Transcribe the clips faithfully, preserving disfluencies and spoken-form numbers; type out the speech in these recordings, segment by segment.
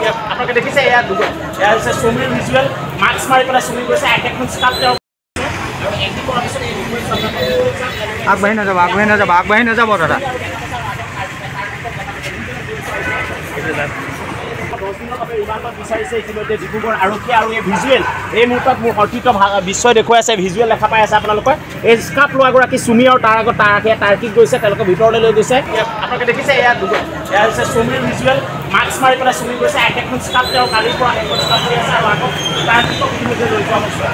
আপোনালোকে দেখিছে এয়া এয়া হৈছে সুমিৰ ভিজুৱেল মাস্ক মাৰি পেলাই সুমি গৈছে এখন স্কাপ তেওঁ আগবাঢ়ি নাযাব আগবাঢ়ি নাযাব আগবাঢ়ি নাযাব দাদা বিচাৰিছে ইতিমধ্যে ডিব্ৰুগড় আৰক্ষী আৰু এই ভিজুৱেল এই মুহূৰ্তত মোৰ সতীৰ্থ বিশ্বই দেখুৱাই আছে ভিজুৱেল দেখা পাই আছে আপোনালোকে এই স্কাপ লোৱাগৰাকী চুমি আৰু তাৰ আগত তাৰ তাৰ্কিক গৈছে তেওঁলোকে ভিতৰলৈ লৈ গৈছে আপোনালোকে দেখিছে এয়া এয়া হৈছে চুমিৰ ভিজুৱেল মাস্ক মাৰি পেলাই চুমি গৈছে এখন স্কাপ তেওঁ কালিৰ পৰা এখন স্কাপ কৰি আছে আৰু আকৌ তাৰ্কিকক ইতিমধ্যে লৈ যোৱা হৈছে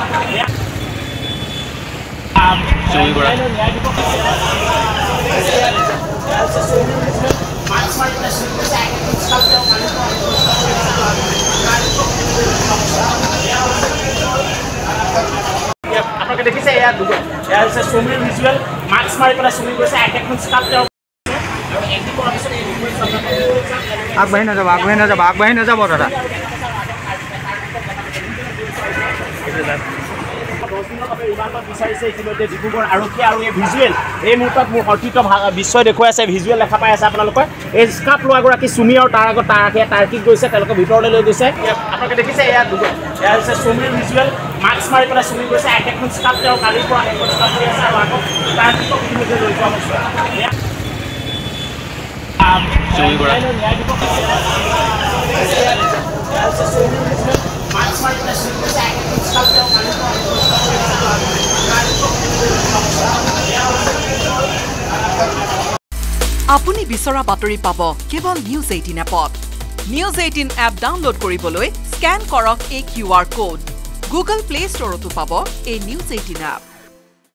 আপোনালোকে দেখিছে এয়া এয়া হৈছে চুমিৰ ভিজুৱেল মাস্ক মাৰি পেলাই চুমি গৈছে এখন স্কাপ তেওঁ আগবাঢ়ি নাযাব আগবাঢ়ি নাযাব আগবাঢ়ি নাযাব দাদা বিচাৰিছে ইতিমধ্যে ডিব্ৰুগড় আৰক্ষী আৰু এই ভিজুৱেল এই মুহূৰ্তত মোৰ সতীৰ্থ বিশ্বই দেখুৱাই আছে ভিজুৱেল দেখা পাই আছে আপোনালোকে এই স্কাপ লোৱাগৰাকী চুমি আৰু তাৰ আগত তাৰ তাৰ্কিক গৈছে তেওঁলোকে ভিতৰলৈ লৈ গৈছে আপোনালোকে দেখিছে এয়া এয়া হৈছে চুমিৰ ভিজুৱেল মাস্ক মাৰি পেলাই চুমি গৈছে এখন স্কাপ তেওঁ কালিৰ পৰা এখন স্কাপ কৰি আছে আৰু আকৌ তাৰ্কিকক ইতিমধ্যে লৈ যোৱা হৈছে আপুনি বিচৰা বাতৰি পাব কেৱল নিউজ এইটিন এপত নিউজ এইটিন এপ ডাউনলোড কৰিবলৈ স্কেন কৰক এই Q R code Google Play ষ্টৰতো পাব এই নিউজ এইটিন এপ